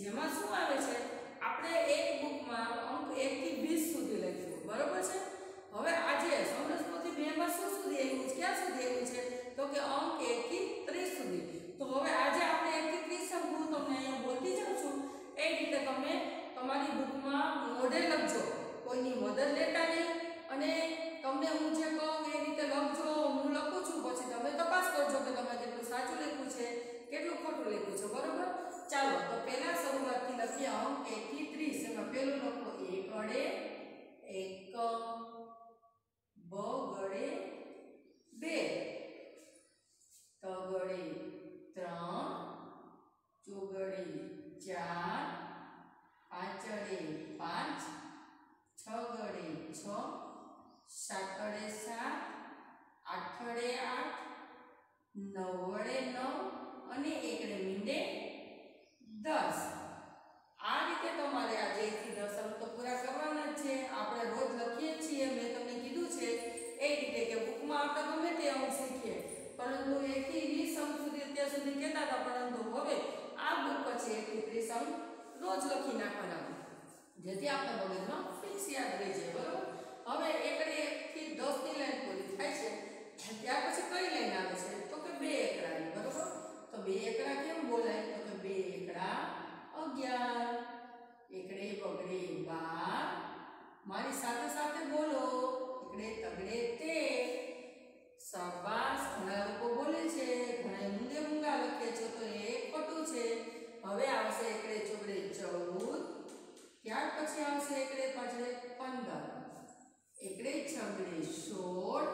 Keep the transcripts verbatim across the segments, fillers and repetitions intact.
જેમાં શું આવે છે આપણે એક બુકમાં અંક એક થી વીસ સુધી લખ્યું બરોબર છે। હવે આજે સમરસ પોથી બે માં શું સુધી આવ્યું છે ક્યાં સુધી આવ્યું છે તો કે અંક એક થી ત્રીસ સુધી। તો હવે આજે આપણે એક થી ત્રીસ અંક હું તમને અહીંયા બોલતી જાઉં છું એ રીતે તમે તમારી બુકમાં મોઢે લખજો કોઈની મદદ લેતા નહીં અને તમને હું જે કહું એ રીતે લખજો। હું લખું છું પછી તમે તપાસ કરજો કે તમે કેટલું સાચું લખ્યું છે કેટલું ખોટું લખ્યું છે બરોબર। ચાલો તો પહેલા શરૂઆતથી લખીએ અંક એક થી ત્રીસ। એમાં પહેલું લખો એક અડે એક બ ગડે બે ત ગડે ત્રણ ચોગડે ચાર પાંચડે પાંચ છગડે છ સાતડે સાત આઠડે આઠ નવડે નવ અને એકડે મીંડે દસ। આ રીતે તમારે આજે એક થી દસ અંક તો પૂરા કરવાના જ છે। આપણે રોજ લખીએ છીએ મેં તમને કીધું છે એ રીતે કે બુકમાં આપણે ગમે તે અંક શીખીએ પરંતુ એક થી વીસ અંક સુધી અત્યાર સુધી કહેતા હતા પરંતુ હવે આ બુક પછી એક થી ત્રીસ અંક રોજ લખી નાખવાના જેથી આપણે મગજમાં ફિક્સ યાદ રહી જાય બરોબર। હવે એકડે એક થી દસ ની લાઈન પૂરી થાય છે ત્યાર પછી કઈ લાઈન આવે છે તો કે બે એકડાની બરોબર। તો બે એકડા કેમ બોલાય તો કે બે એકડા અગિયાર એકડે બગડે બાર મારી સાથે સાથે બોલો એકડે તગડે તેર શાબાશ। ઘણા લોકો બોલે છે ઘણા મૂંગે મૂંગા લખે છે તો એ ખોટું છે। હવે આવશે એકડે ચોગડે ચૌદ ત્યાર પછી આવશે એકડે પાછળે પંદર એકડે છગડે સોળ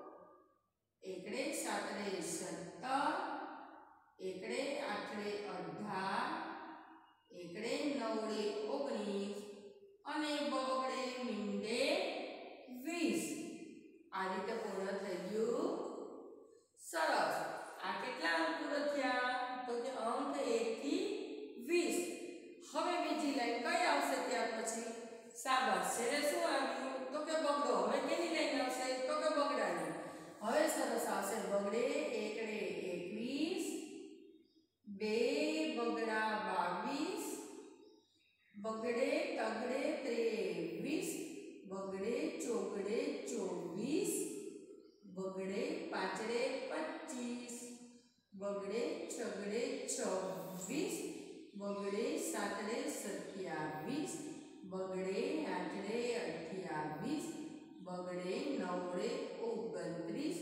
એકડે સાતડે સત્તર એકડે આઠડે અઢાર એકડે નવડે ઓગણીસ અને બગડે મીંડે વીસ। આ રીતે પૂર્ણ થઈ ગયું સરસ। આ કેટલા અંક પૂરા થયા તો કે અંક એક થી વીસ। હવે બીજી લાઈન કઈ આવશે ત્યાર પછી શાબાશ છેલ્લે શું આવ્યું તો કે બગડો। હવે કેની લાઈન આવશે તો કે બગડાની। હવે સરસ આવશે બગડે એકડે એકવીસ બે બગડા બાવીસ બગડે તગડે ત્રેવીસ બગડે ચોગડે ચોવીસ બગડે પાંચડે પચીસ બગડે છગડે છવ્વીસ બગડે સાતડે સત્યાવીસ બગડે આઠડે અઠ્યાવીસ બગડે નવડે ઓગણત્રીસ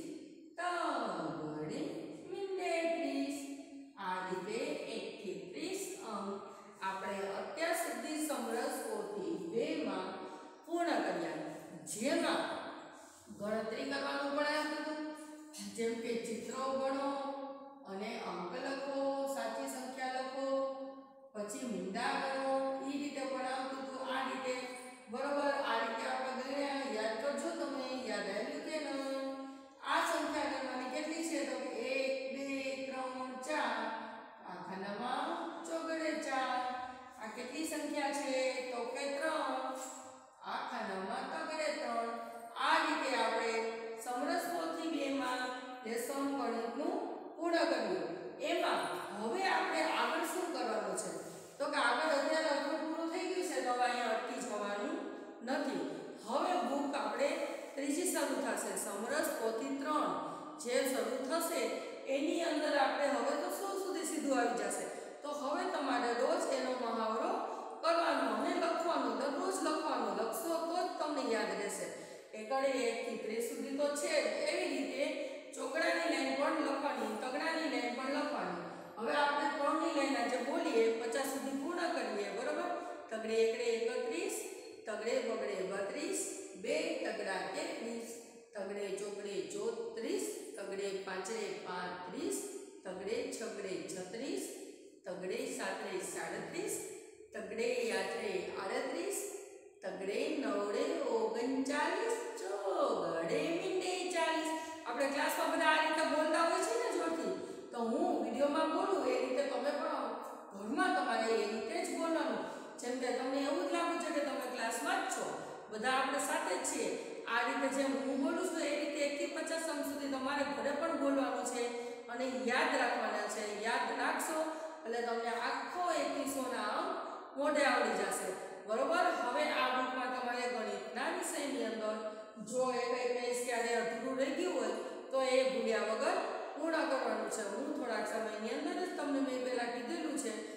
તગડે મીંડે ત્રીસ। આ રીતે એક થી ત્રીસ અંક આપણે અત્યાર સુધી સમરસ પોથી બે માં પૂર્ણ કર્યા જેમાં ગણતરી કરવાનું પણ આવ્યું હતું જેમ કે ચિત્રો ગણો અને અંક લખો સાચી સંખ્યા લખો પછી મીંડા ગણો એ રીતે પણ આવતું હતું આ રીતે બરોબર। આ રીતે આપણે ગણ્યા યાદ કરજો તમે યાદ આવ્યું કે નહીં। આ સંખ્યા ગણવાની કેટલી છે તો કે એક બે ત્રણ ચાર આ ખાનામાં ચોગડે ચાર આ કેટલી સંખ્યા છે તો કે ત્રણ આ ખાનામાં તગડે ત્રણ। આ રીતે આપણે સમરસ પોથી બે માં લેસન ગણિતનું પૂર્ણ કર્યું। એમાં હવે આપણે આગળ શું કરવાનું છે તો કે આગળ અત્યારે અધૂરું પૂરું થઈ ગયું છે તો હવે અહીંયા અટકી જવાનું નથી। હવે બુક આપણે ત્રીજી શરૂ થશે સમરસ પોથી ત્રણ જે શરૂ થશે એની અંદર આપણે હવે તો સો સુધી સીધું આવી જશે તો હવે તમારે રોજ એનો મહાવરો કરવાનો અને લખવાનો દરરોજ લખવાનો લખશો તો જ તમને યાદ રહેશે। એકડે એક થી ત્રીસ સુધી તો છે એવી રીતે ચોકડાની લાઈન પણ લખવાની તગડાની લાઈન પણ લખવાની। હવે આપણે ત્રણની લાઈન આજે બોલીએ પચાસ સુધી પૂર્ણ કરીએ બરોબર। તગડે એકડે એકત્રીસ તગડે બગડે બત્રીસ બે તગડા તેત્રીસ તગડે ચોગડે ચોત્રીસ તગડે પાંચડે પાંત્રીસ તગડે છગડે છત્રીસ તગડે સાતડે સાડત્રીસ તગડે આઠડે આડત્રીસ તગડે નવડે ઓગણચાલીસ ચોગડે મીંડે ચાલીસ। આપણે ક્લાસમાં બધા આ રીતે બોલતા હોય છે ને જોરથી તો હું વિડીયોમાં બોલું એ રીતે તમે પણ ઘરમાં તમારે એ રીતે જ બોલવાનું જેમ કે તમને એવું જ લાગે છે કે તમે ક્લાસમાં જ છો બધા આપણે સાથે જ છીએ। આ રીતે જેમ હું બોલું છું એ રીતે એક થી પચાસ અંક સુધી તમારે ઘરે પણ બોલવાનું છે અને યાદ રાખવાના છે। યાદ રાખશો એટલે તમને આખો એકથી સો ના અંક મોઢે આવડી જશે બરોબર। હવે આ બુકમાં તમારે ગણિતના વિષયની અંદર જો એ કઈ પેજ ક્યારે અધૂરું રહી ગયું હોય તો એ ભૂલ્યા વગર પૂર્ણ કરવાનું છે। હું થોડાક સમયની અંદર જ તમને મેં પહેલા કીધેલું છે